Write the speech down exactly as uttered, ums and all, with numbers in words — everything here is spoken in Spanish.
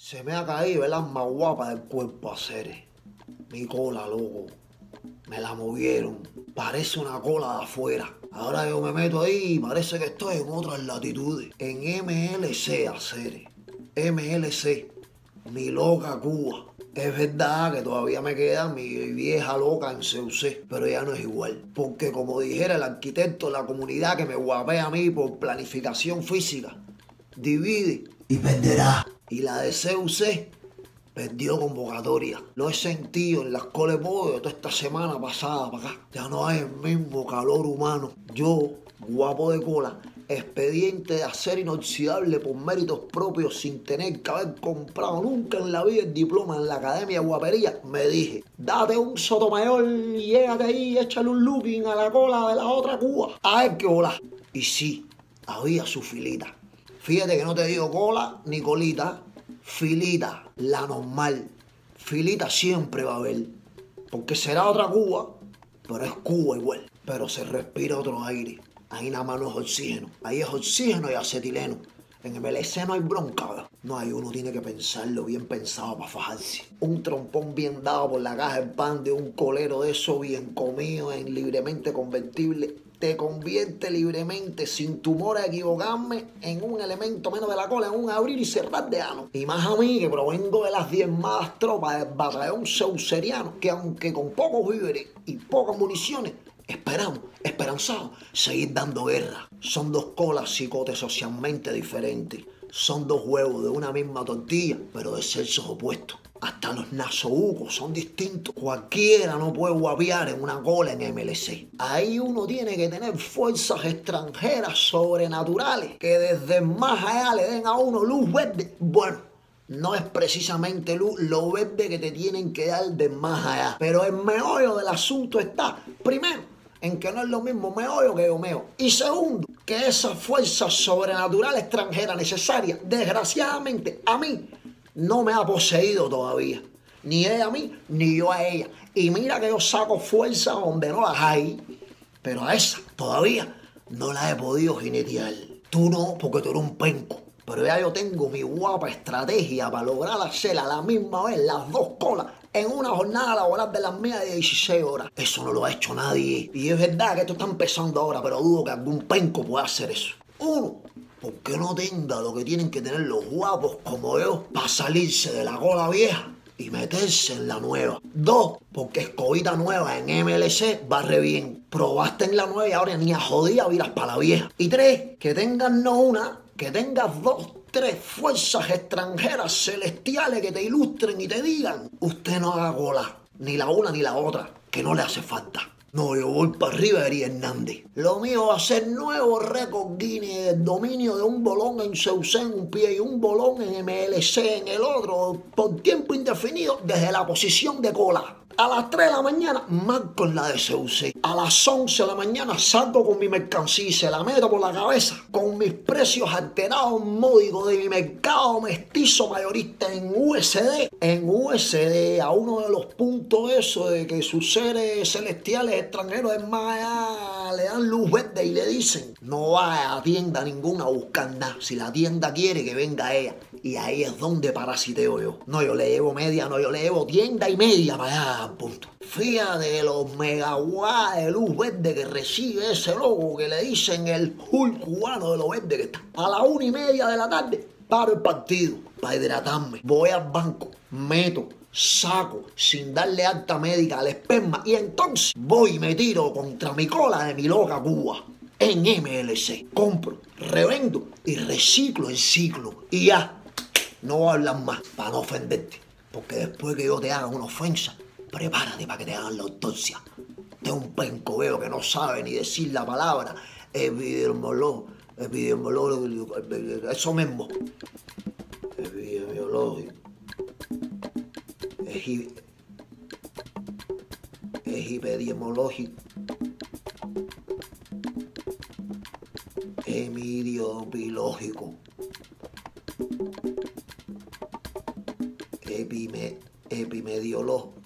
Se me ha caído el alma guapa del cuerpo a hacer. Mi cola, loco. Me la movieron. Parece una cola de afuera. Ahora yo me meto ahí y parece que estoy en otras latitudes. En M L C, hacer. M L C. Mi loca Cuba. Es verdad que todavía me queda mi vieja loca en C U C, pero ya no es igual. Porque como dijera el arquitecto de la comunidad que me guapea a mí por planificación física, divide y perderá. Y la de C U C perdió convocatoria. Lo he sentido en las coles pollo toda esta semana pasada para acá. Ya no hay el mismo calor humano. Yo, guapo de cola, expediente de acero inoxidable por méritos propios sin tener que haber comprado nunca en la vida el diploma en la Academia de Guapería, me dije, date un Sotomayor y llégate ahí y échale un looking a la cola de la otra Cuba. A ver qué volar. Y sí, había su filita. Fíjate que no te digo cola ni colita, filita, la normal. Filita siempre va a haber, porque será otra Cuba, pero es Cuba igual. Pero se respira otro aire. Ahí nada más no es oxígeno. Ahí es oxígeno y acetileno. En M L C no hay bronca, ¿verdad? No hay, uno tiene que pensarlo bien pensado para fajarse. Un trompón bien dado por la caja de pan de un colero de eso bien comido en libremente convertible te convierte libremente, sin tumor a equivocarme, en un elemento menos de la cola, en un abrir y cerrar de ano. Y más a mí, que provengo de las diezmadas tropas del batallón ceuceriano, que aunque con pocos víveres y pocas municiones, esperamos, esperanzados, seguir dando guerra. Son dos colas cicotes socialmente diferentes. Son dos huevos de una misma tortilla, pero de sexos opuestos. Hasta los nasobucos son distintos. Cualquiera no puede guapiar en una cola en M L C. Ahí uno tiene que tener fuerzas extranjeras sobrenaturales que desde más allá le den a uno luz verde. Bueno, no es precisamente luz, lo verde que te tienen que dar de más allá. Pero el meollo del asunto está, primero, en que no es lo mismo meollo que homeo. Y segundo, que esa fuerza sobrenatural extranjera necesaria, desgraciadamente, a mí, no me ha poseído todavía. Ni ella a mí, ni yo a ella. Y mira que yo saco fuerza donde no las hay. Pero a esa todavía no la he podido jinetear. Tú no, porque tú eres un penco. Pero ya yo tengo mi guapa estrategia para lograr hacer a la misma vez las dos colas en una jornada laboral de las mías de dieciséis horas. Eso no lo ha hecho nadie. Y es verdad que esto está empezando ahora, pero dudo que algún penco pueda hacer eso. Uno, porque no tenga lo que tienen que tener los guapos como yo para salirse de la cola vieja y meterse en la nueva. Dos, porque escobita nueva en M L C barre bien. Probaste en la nueva y ahora ni a jodida viras para la vieja. Y tres, que tengas no una, que tengas dos, tres fuerzas extranjeras celestiales que te ilustren y te digan, usted no haga cola, ni la una ni la otra, que no le hace falta. No, yo voy para arriba, Eri Hernández. Lo mío va a ser nuevo récord Guinness del dominio de un bolón en C U C en un pie y un bolón en M L C en el otro, por tiempo indefinido, desde la posición de cola. A las tres de la mañana marco en la de C U C. A las once de la mañana salgo con mi mercancía y se la meto por la cabeza con mis precios alterados módicos de mi mercado mestizo mayorista en U S D. En U S D, a uno de los puntos eso de que sus seres celestiales extranjeros es más allá, le dan luz verde y le dicen, no vaya a tienda ninguna a buscar nada. Si la tienda quiere que venga ella. Y ahí es donde parasiteo yo. No, yo le llevo media, no, yo le llevo tienda y media para allá, punto. Fíjate de los megawatts de luz verde que recibe ese loco que le dicen el Hulk cubano de lo verde que está. A la una y media de la tarde paro el partido para hidratarme. Voy al banco, meto, saco, sin darle alta médica al esperma y entonces voy y me tiro contra mi cola de mi loca Cuba. En M L C. Compro, revendo y reciclo en ciclo. Y ya. No voy a hablar más para no ofenderte, porque después que yo te haga una ofensa, prepárate para que te hagan la autopsia. De un penco veo que no sabe ni decir la palabra epidemiólogo, epidemiólogo, eso mismo. Epidemiológico. Epidemiológico. Epidemiológico. Epime, epimediológico.